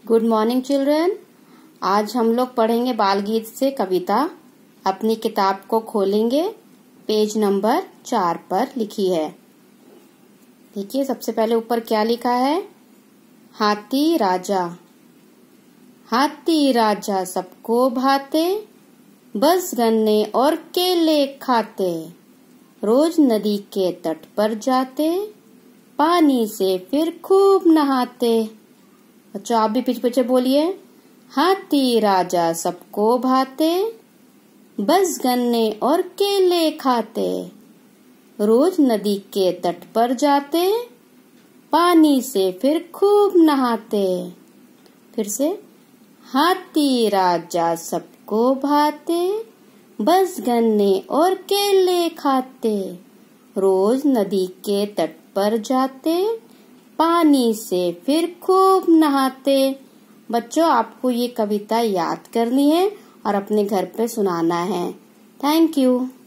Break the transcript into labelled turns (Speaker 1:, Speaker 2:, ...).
Speaker 1: Good morning children. आज हम लोग पढ़ेंगे बाल गीत से कविता। अपनी किताब को खोलेंगे, पेज नंबर 4 पर लिखी है। देखिए सबसे पहले ऊपर क्या लिखा है। हाथी राजा। हाथी राजा सबको भाते, बस गन्ने और केले खाते। रोज नदी के तट पर जाते, पानी से फिर खूब नहाते। बच्चों आप भी पीछे पीछे बोलिए। हाथी राजा सबको भाते, बस गन्ने और केले खाते। रोज नदी के तट पर जाते, पानी से फिर खूब नहाते। फिर से। हाथी राजा सबको भाते, बस गन्ने और केले खाते। रोज नदी के तट पर जाते, पानी से फिर खूब नहाते। बच्चों आपको ये कविता याद करनी है और अपने घर पे सुनाना है। Thank you.